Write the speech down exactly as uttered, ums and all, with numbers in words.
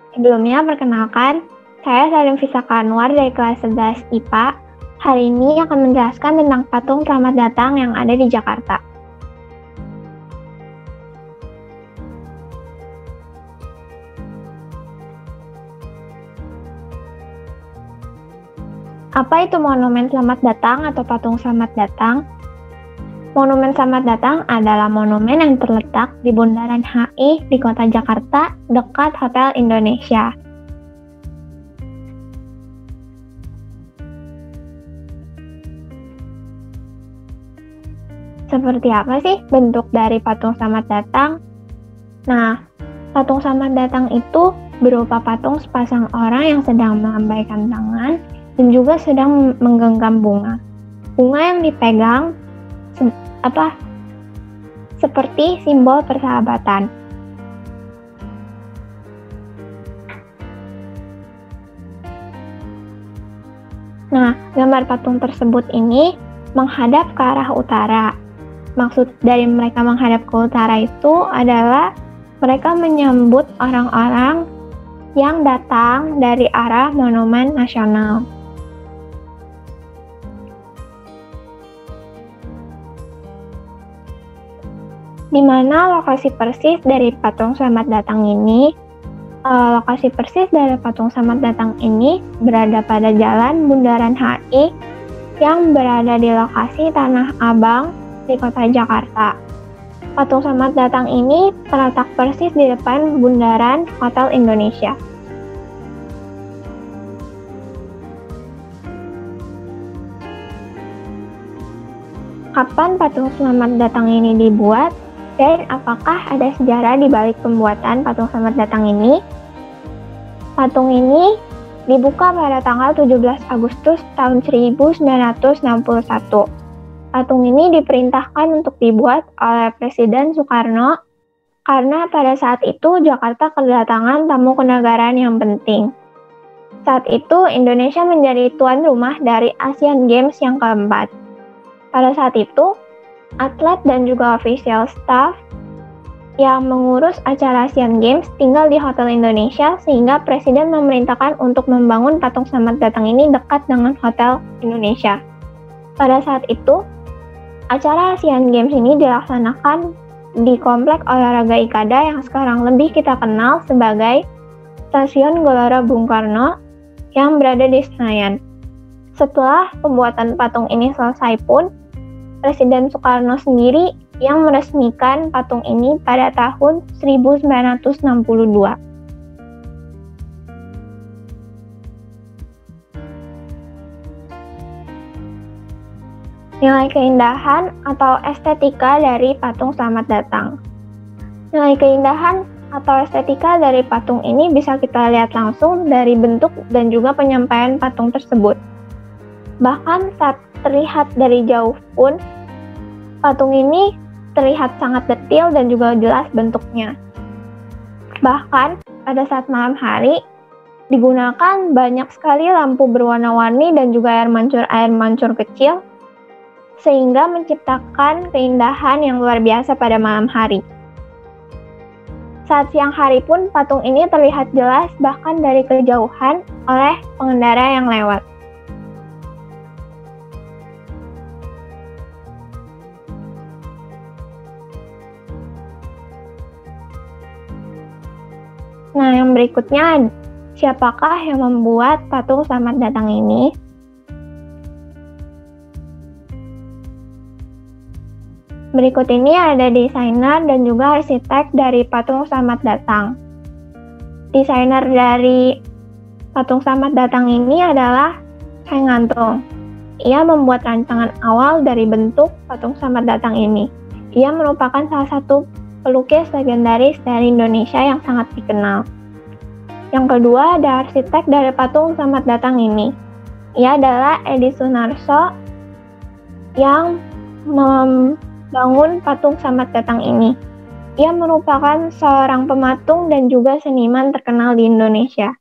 Sebelumnya, perkenalkan, saya Salim Fisaka Anwar dari kelas sebelas I P A. Hari ini akan menjelaskan tentang patung Selamat Datang yang ada di Jakarta. Apa itu Monumen Selamat Datang atau Patung Selamat Datang? Monumen Selamat Datang adalah monumen yang terletak di Bundaran H I di kota Jakarta, dekat Hotel Indonesia. Seperti apa sih bentuk dari patung Selamat Datang? Nah, patung Selamat Datang itu berupa patung sepasang orang yang sedang melambaikan tangan dan juga sedang menggenggam bunga. Bunga yang dipegang se- apa seperti simbol persahabatan. Nah, gambar patung tersebut ini menghadap ke arah utara. Maksud dari mereka menghadap ke utara itu adalah mereka menyambut orang-orang yang datang dari arah Monumen Nasional. Di mana lokasi persis dari patung Selamat Datang ini, eh, lokasi persis dari patung Selamat Datang ini berada pada Jalan Bundaran H I yang berada di lokasi Tanah Abang di kota Jakarta. Patung Selamat Datang ini terletak persis di depan Bundaran Hotel Indonesia. Kapan patung Selamat Datang ini dibuat? Dan apakah ada sejarah di balik pembuatan patung Selamat Datang ini? Patung ini dibuka pada tanggal tujuh belas Agustus tahun seribu sembilan ratus enam puluh satu. Patung ini diperintahkan untuk dibuat oleh Presiden Soekarno karena pada saat itu Jakarta kedatangan tamu kenegaraan yang penting. Saat itu Indonesia menjadi tuan rumah dari Asian Games yang keempat. Pada saat itu, atlet dan juga official staff yang mengurus acara Asian Games tinggal di Hotel Indonesia sehingga Presiden memerintahkan untuk membangun patung Selamat Datang ini dekat dengan Hotel Indonesia. Pada saat itu, acara Asian Games ini dilaksanakan di Komplek Olahraga Ikada yang sekarang lebih kita kenal sebagai Stasiun Gelora Bung Karno yang berada di Senayan. Setelah pembuatan patung ini selesai pun, Presiden Soekarno sendiri yang meresmikan patung ini pada tahun seribu sembilan ratus enam puluh dua. Nilai keindahan atau estetika dari patung Selamat Datang. Nilai keindahan atau estetika dari patung ini bisa kita lihat langsung dari bentuk dan juga penyampaian patung tersebut. Bahkan saat terlihat dari jauh pun, patung ini terlihat sangat detail dan juga jelas bentuknya. Bahkan pada saat malam hari, digunakan banyak sekali lampu berwarna-warni dan juga air mancur-air mancur kecil, sehingga menciptakan keindahan yang luar biasa pada malam hari. Saat siang hari pun patung ini terlihat jelas bahkan dari kejauhan oleh pengendara yang lewat. Nah, yang berikutnya, siapakah yang membuat patung Selamat Datang ini? Berikut ini ada desainer dan juga arsitek dari patung Selamat Datang. Desainer dari patung Selamat Datang ini adalah Heng Ngantung. Ia membuat rancangan awal dari bentuk patung Selamat Datang ini. Ia merupakan salah satu pelukis legendaris dari Indonesia yang sangat dikenal. Yang kedua ada arsitek dari patung Selamat Datang ini. Ia adalah Edi Sunarso yang membangun patung Selamat Datang ini. Ia merupakan seorang pematung dan juga seniman terkenal di Indonesia.